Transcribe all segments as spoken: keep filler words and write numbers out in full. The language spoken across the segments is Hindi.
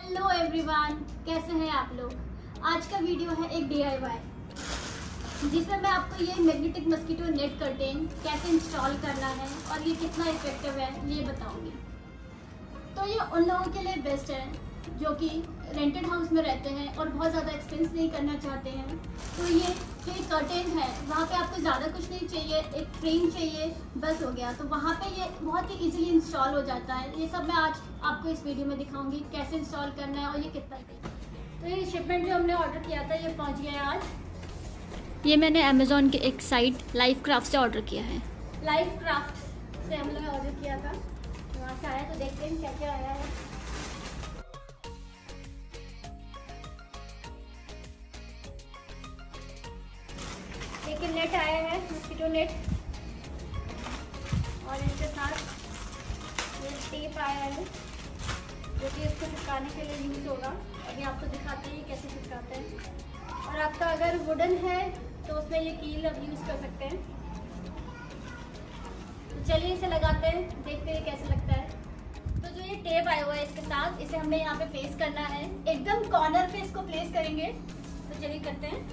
हेलो एवरीवन, कैसे हैं आप लोग। आज का वीडियो है एक डी आई वाई, जिसमें मैं आपको ये मैग्नेटिक मस्कीटो नेट कर्टेन कैसे इंस्टॉल करना है और ये कितना इफेक्टिव है ये बताऊंगी। तो ये उन लोगों के लिए बेस्ट है जो कि रेंटेड हाउस में रहते हैं और बहुत ज़्यादा एक्सपेंस नहीं करना चाहते हैं। तो ये जो ये कर्टेन है वहाँ पे आपको ज़्यादा कुछ नहीं चाहिए, एक फ्रेम चाहिए, बस हो गया। तो वहाँ पे ये बहुत ही इजीली इंस्टॉल हो जाता है। ये सब मैं आज आपको इस वीडियो में दिखाऊंगी कैसे इंस्टॉल करना है और ये कितना। तो ये शिपमेंट जो हमने ऑर्डर किया था ये पहुँच गया है आज। ये मैंने अमेज़ॉन के एक साइट लाइफ क्राफ्ट से ऑर्डर किया है। लाइफ क्राफ्ट से हम लोग ने ऑर्डर किया था, वहाँ से आया। तो देखते हैं क्या क्या आया है। एक नेट आया है, मस्कीटो नेट, और इसके साथ ये टेप आया है जो कि इसको चिपकाने के लिए यूज़ होगा। अभी आपको दिखाते हैं कैसे चिपकाते हैं। और आपका अगर वुडन है तो उसमें ये कील अब यूज़ कर सकते हैं। तो चलिए इसे लगाते हैं, देखते हैं कैसे लगता है। तो जो ये टेप आया हुआ है इसके साथ, इसे हमें यहाँ पे प्लेस करना है, एकदम कॉर्नर पे इसको प्लेस करेंगे। तो चलिए करते हैं।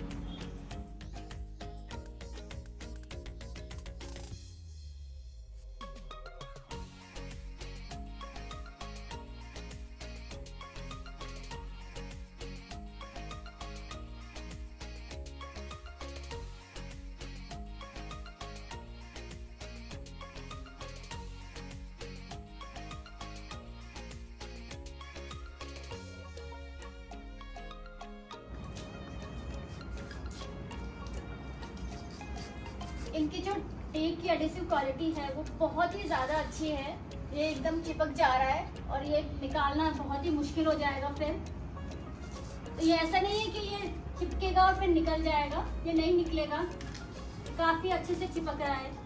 इनकी जो टेप की एडिसिव क्वालिटी है वो बहुत ही ज़्यादा अच्छी है। ये एकदम चिपक जा रहा है और ये निकालना बहुत ही मुश्किल हो जाएगा फिर। तो ये ऐसा नहीं है कि ये चिपकेगा और फिर निकल जाएगा, ये नहीं निकलेगा, काफ़ी अच्छे से चिपक रहा है।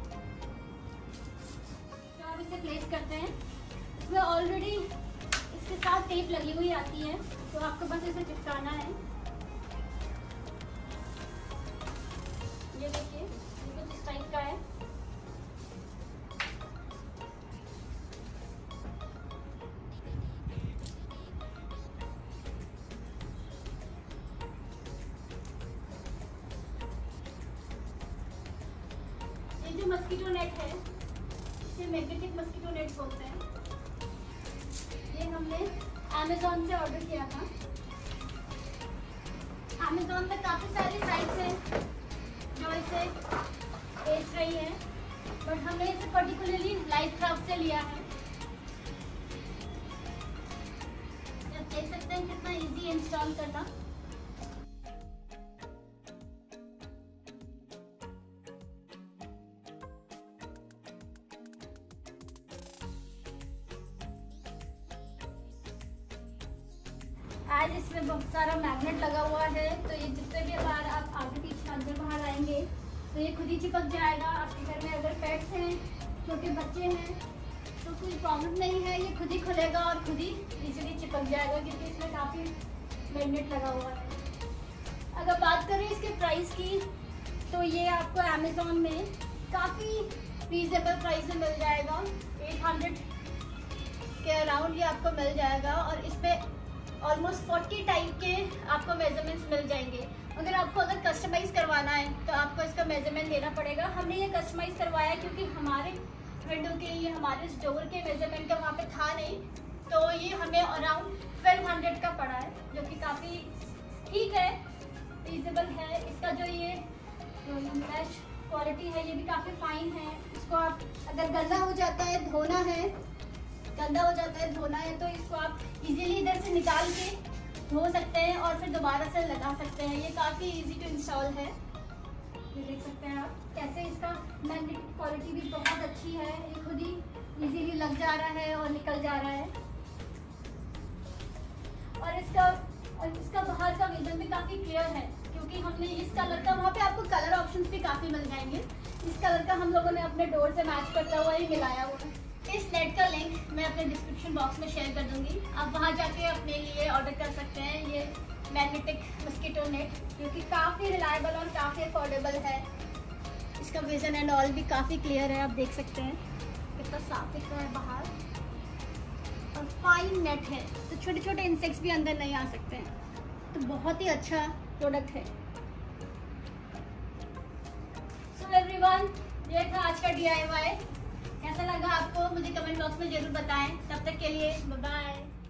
तो आप इसे प्लेस करते हैं। इसमें ऑलरेडी इसके साथ टेप लगी हुई आती है, तो आपको बस इसे चिपकाना है। ये देखिए कुछ इस टाइप का है। ये जो मस्कीटो नेट है इसे मैग्नेटिक मस्कीटो नेट बोलते हैं। ये हमने अमेज़ॉन से ऑर्डर किया था। अमेज़ॉन में काफ़ी सारी साइट्स हैं जो इसे बेच रही है, बट हमने इसे पर्टिकुलरली लाइफ क्राफ्ट से लिया है। आप देख सकते हैं कितना इजी इंस्टॉल करना। आज इसमें बहुत सारा मैग्नेट लगा हुआ है, तो ये जितने भी बार आप आगे पीछे अंदर बाहर आएंगे तो ये खुद ही चिपक जाएगा। आपके घर में अगर पेट्स हैं, छोटे बच्चे हैं, तो कोई प्रॉब्लम नहीं है, ये खुद ही खुलेगा और खुद ही इजीली चिपक जाएगा, क्योंकि इसमें काफ़ी मैग्नेट लगा हुआ है। अगर बात करें इसके प्राइस की, तो ये आपको अमेज़ॉन में काफ़ी रीजनेबल प्राइस में मिल जाएगा। एट हंड्रेड के अराउंड ये आपको मिल जाएगा, और इसमें ऑलमोस्ट फोर्टी टाइप के आपको मेजरमेंट्स मिल जाएंगे। अगर आपको अगर कस्टमाइज करवाना है तो आपको इसका मेजरमेंट लेना पड़ेगा। हमने ये कस्टमाइज करवाया क्योंकि हमारे विंडो के लिए हमारे स्टोर के मेजरमेंट का वहाँ पे था नहीं, तो ये हमें अराउंड ट्वेल्व हंड्रेड का पड़ा है, जो कि काफ़ी ठीक है, रीजनेबल है। इसका जो ये मैश क्वालिटी है ये भी काफ़ी फाइन है। इसको आप अगर गंदा हो जाता है, धोना है गंदा हो जाता है धोना है तो इसको आप इजीली इधर से निकाल के धो सकते हैं और फिर दोबारा से लगा सकते हैं। ये काफ़ी इजी टू इंस्टॉल है। ये देख सकते हैं आप कैसे इसका मैग्नेटिक क्वालिटी भी बहुत अच्छी है। ये खुद ही इजीली लग जा रहा है और निकल जा रहा है। और इसका और इसका बाहर का विजन भी काफ़ी क्लियर है, क्योंकि हमने इस कलर का, वहाँ पे आपको कलर ऑप्शंस भी काफ़ी मिल जाएंगे। इस कलर का हम लोगों ने अपने डोर से मैच करता हुआ ही मिलाया हुआ है। इस नेट का लिंक मैं अपने डिस्क्रिप्शन बॉक्स में शेयर कर दूंगी, आप वहां जाके अपने लिए ऑर्डर कर सकते हैं ये मैग्नेटिक मस्कीटो नेट, जो कि काफ़ी रिलायबल और काफ़ी अफोर्डेबल है। इसका विजन एंड ऑल भी काफ़ी क्लियर है, आप देख सकते हैं कितना साफ दिख रहा है बाहर। और फाइन नेट है, तो छोटे छोटे इंसेक्ट्स भी अंदर नहीं आ सकते हैं। तो बहुत ही अच्छा प्रोडक्ट है। सो एवरीवन, ये था आज का डी आई वाई। कैसा लगा आपको मुझे कमेंट बॉक्स में जरूर बताएं। तब तक के लिए बाय बाय।